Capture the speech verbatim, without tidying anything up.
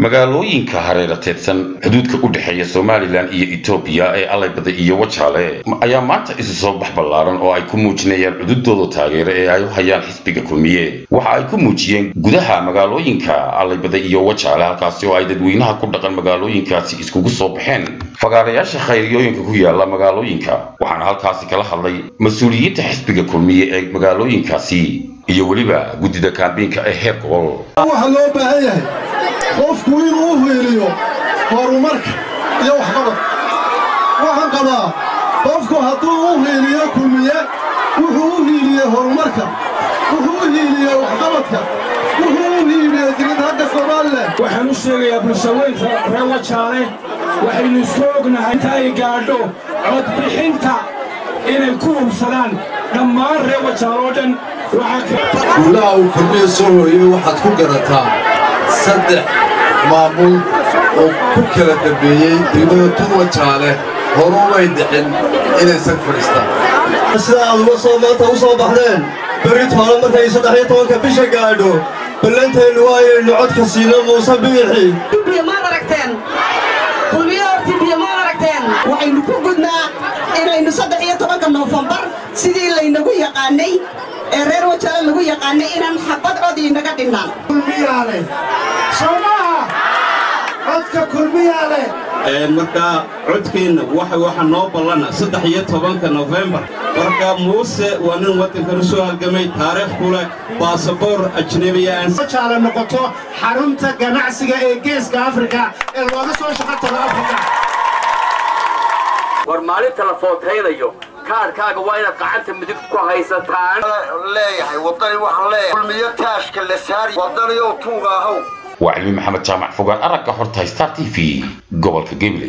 magaalooyinka hareerateedsan xuduudka u dhaxeeya Somaliland iyo Ethiopia ee Alaybada iyo Wajaale ayaa maanta isu soo bax ballaaran oo ay ku muujinayaan xuduudooda taageero ee ay u hayaan xisbiga kulmiye waxa ay ku muujiyeen gudaha magaalooyinka Alaybada iyo Wajaale halkaas oo ay dadweynaha ku dhaqan magaalooyinkaasi iskugu soo baxeen fagaarayaasha khayriyooyinka ku yaala magaalooyinka waxaana halkaasi kala hadlay mas'uuliyiinta xisbiga kulmiye ee magaalooyinkaasi iyo waliba gudida kaambiinka ee heer gobol waxa loo baahan yahay qofku inuu u hiiliyo horumarka iyo waxqabad waxaan qabaa qofku hadduu u hiiliyo kulmiye wuxuu u hiiliyo horumarka wuxuu u hiiliyo waxqabadka wuxuu u hiiliyo jiridhagga Soomaaliland waxaan u sheegayaa bulshaweynta reer Wajaale waxaynu isku ognahay inta ay gaadho cod bixinta inay ku hubsadaan dhammaan reer Wajaale oo dhan guulaha uu kulmiye soo hooyay waxaad ku garataa saddex maamul oo ku kala dambeeyey degmada Tun Wajaale horu way dhicin inaysan fadhiistaan sida aad uga soo maanta u soo baxdeen bari toona markay saddex iyo tobanka bisha gaadho ballanteenu waa inaynu codka siino Muuse Biixi biyo ma aragteen kulmiye hortii biyo ma aragteen waxaynu ku gudnaa inaynu saddex iyo tobanka Noofambar sidii laynagu yaqaanay ee reer Wajaale lagu yaqaanay inaan xabad cod inaga dhinaan kulmiyaale Soomaa codka kulmiyaale ee marka codkeena waxa waxa noo balana saddex iyo tobanka November marka Muuse waa nin wadanka soo halgamay taariikh kule baasaboor ajnabi ah Wajaale noqoto xarunta ganacsiga ee geeska Afrika ee looga soo shaqo tago Afrika war maalinta la footaynayo kaarkaaga waa inaad gacanta midig ku haysataan leeyahay wadani waxaan leeyahay kulmiye taashka la saari wadani oo tuuga ahaw waa Cilmi Maxamed Jaamac fogaan aragga horta Star T V gobolka Gabiley.